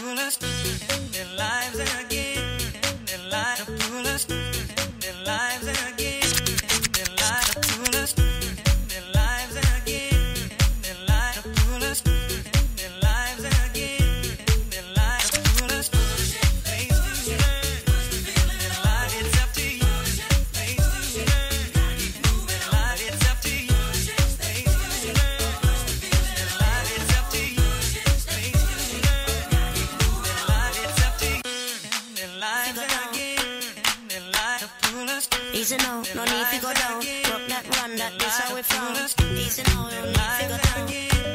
pull us their lives again. Their lives to pull us their lives again. Their lives to pull us their lives again. Their lives to pull us their lives again. Their lives to pull us. Face to learn. Their life, it's up to you. Face to learn. Keep moving on. It's up to you. Face to learn. Their life, it's up to you. Face to learn. Keep moving on. It's up to you. Their lives again. Their life to pull us. Easy now, no need to go down. Rock that run, that is how we found. Easy now, no need to go down.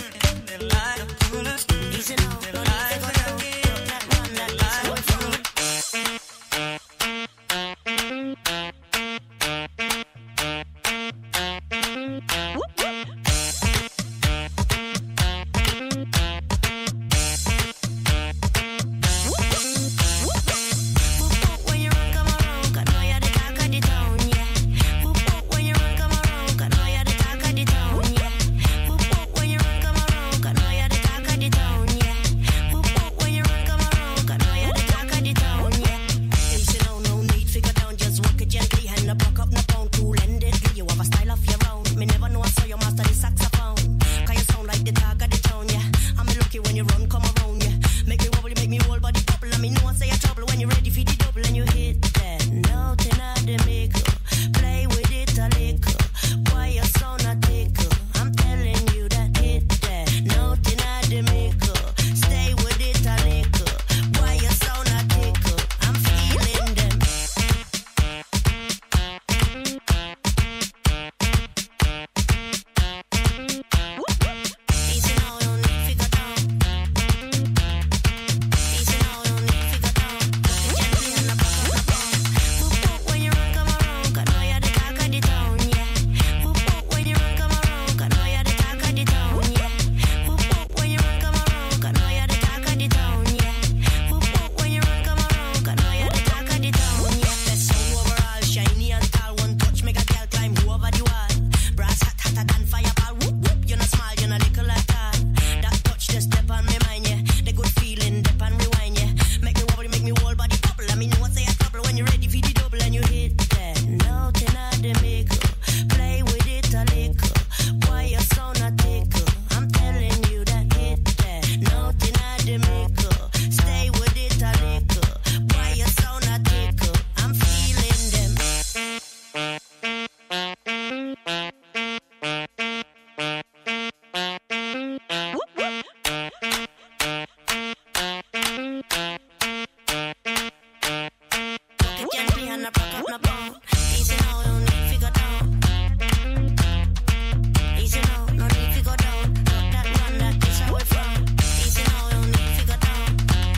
Easy now, no need to go down. Rock that run, that is how we found. When you run, come around, 'cause now you're the talk of the town, yeah. When you run, come around, 'cause now you're the talk of the town, yeah. When you run, come around, 'cause now you're the talk of the town, yeah. When you run, come around, 'cause now you're the talk of the town, yeah. Easy now, no need to go down, just walk it gently, hand no buck up, no pound, cool endedly. You have a style of your own. Me never know I saw you master the saxophone. 'Cause you sound like the talk of the town, yeah. I'm lucky when you run, come around, yeah. Make me wobble, you make me whole body bubble. And me know I say you're trouble when you're ready for the double and you hit that note in the middle. Play with it a little. Why you sound a tickle? I'm telling you that hit that note in the middle. Stay with it a little. Why you sound a tickle? I'm feeling them. Easy now, don't need to go down. Easy now, don't need to go down. Gently and up, when you run, come around, 'cause now you're the talk of the town, yeah. When you run, come around, 'cause now you're the talk of the town, yeah. When you run, come around, 'cause now you're the talk of the town, yeah. When you run, come around, 'cause now you're the talk of the town, yeah. Best sound overall, shiny and tall. One touch make a girl climb over the wall. Brass hot, hotter than fireball. Whoop whoop, you're not small, you're not little at all. That touch just step on me mind, yeah. The good feeling, dip and rewind, yeah. Make me wobble, make me whole body bubble. I mean, you want say a couple when you're ready for the double and you hit that note in the middle. Play with it a little. Why you sound a tickle? I'm telling you that hit that note in the middle. Stay with it a little. Why you sound a tickle? I'm feeling them. Walk it gently and no buck up, no pound. Easy now, don't need to go down. Easy now, no need to go down. Rock that run, that is how we found. Easy now, don't need to go down.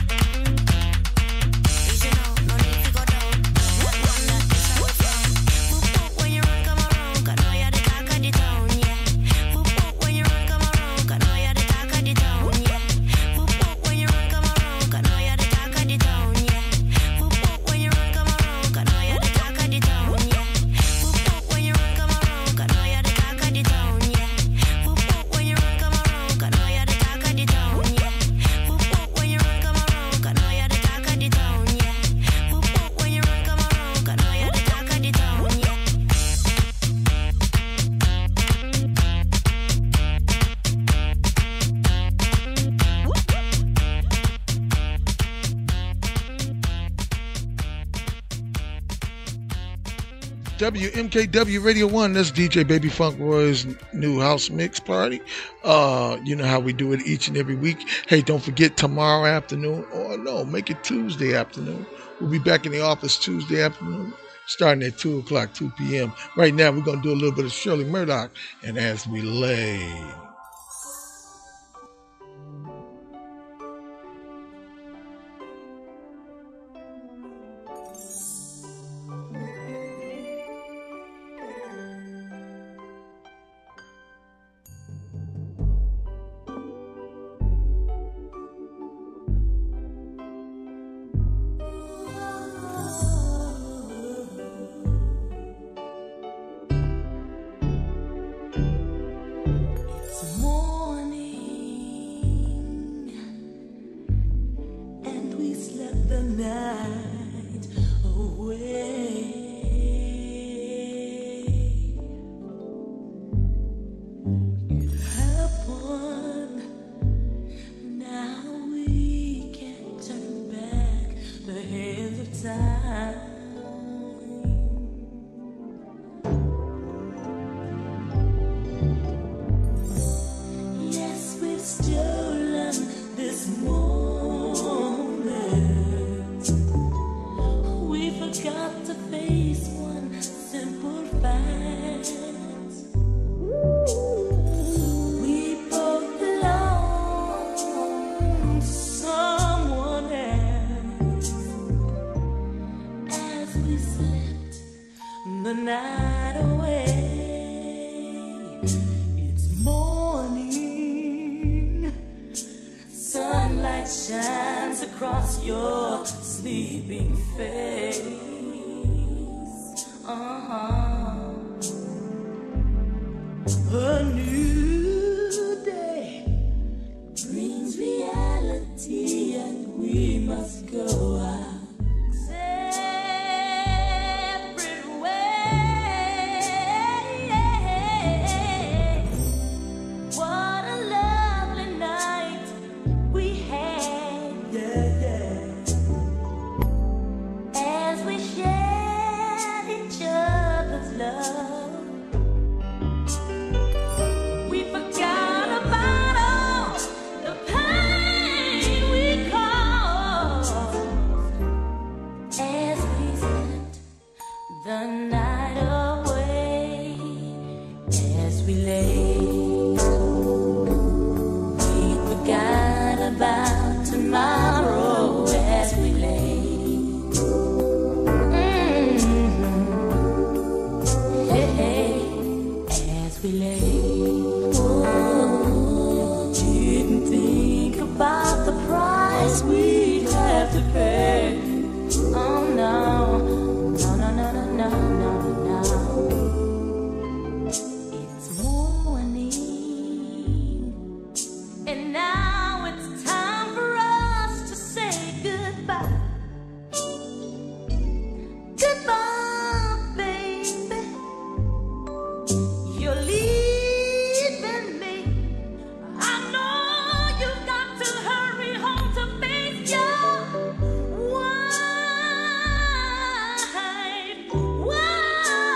Easy now, no need to go down. Rock that run, that is how we found. When you run, come around, 'cause now you're the talk of the town, yeah. When you run, come around, 'cause now you're the talk of the town, yeah. When you run, come around, 'cause now you're the talk of the town, yeah. When you run, come around, 'cause now you're the talk of the town, yeah. When you run, come around, 'cause now you're the talk of the town, yeah. When you run, come around, 'cause now you're the talk of the town, yeah. When you run, come around, 'cause now you're the talk of the town, yeah. When you run, come around, 'cause now you're the talk of the town, yeah. WMKW Radio 1, that's DJ Baby Funk Roy's new house mix party. You know how we do it each and every week. Hey, don't forget tomorrow afternoon, or no, make it Tuesday afternoon. We'll be back in the office Tuesday afternoon, starting at 2 o'clock, 2 p.m. Right now, we're going to do a little bit of Shirley Murdoch, and As We Lay. we slept the night away. It happened. Now we can't turn back the hands of time. Yes, we've stolen this moment. We forgot to face one simple fact. We both belong to someone else. As we slept the night away, it's morning. Sunlight shines across your sleeping face. A new day brings reality, and we must go our separate ways. What a lovely night we had, as we shared each other's love. We forgot about all the pain we caused as we slept the night away. As we lay, we forgot about tomorrow. As we lay, hey, as we lay. Didn't think about the price we'd have to pay. Oh no, no, no, no, no, no, no, no. It's morning, and now it's time for us to say goodbye. Goodbye, baby. You're leaving me. I know you've got to hurry home to face your wife.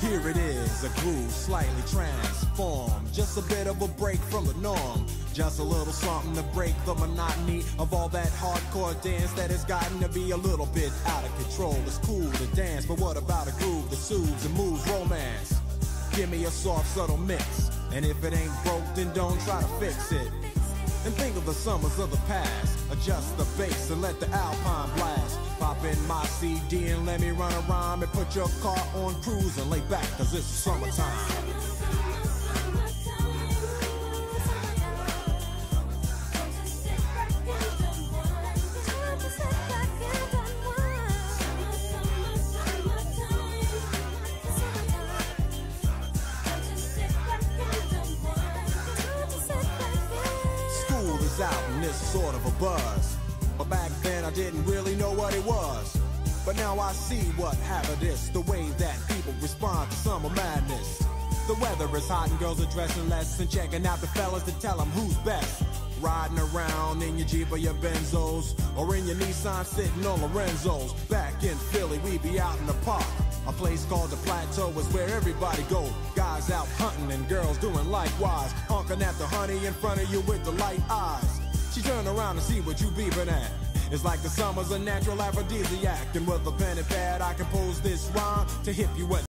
Here it is, a groove slightly transformed. Just a bit of a break from the norm. Just a little something to break the monotony of all that hardcore dance that has gotten to be a little bit out of control. It's cool to dance, but what about a groove that soothes and moves romance? Give me a soft, subtle mix, and if it ain't broke, then don't try to fix it. And think of the summers of the past. Adjust the bass and let the Alpine blast. Pop in my CD and let me run a rhyme, and put your car on cruise and lay back, cause it's summertime. Out and it's sort of a buzz, but back then I didn't really know what it was. But now I see what happened is the way that people respond to summer madness. The weather is hot and girls are dressing less and checking out the fellas to tell them who's best. Riding around in your Jeep or your Benzos, or in your Nissan sitting on Lorenzo's. Back in Philly we be out in the park. A place called the Plateau is where everybody go. Guys out hunting and girls doing likewise. Honking at the honey in front of you with the light eyes. She turn around and see what you beeping at. It's like the summer's a natural aphrodisiac. And with a pen and pad I compose this rhyme to hip you at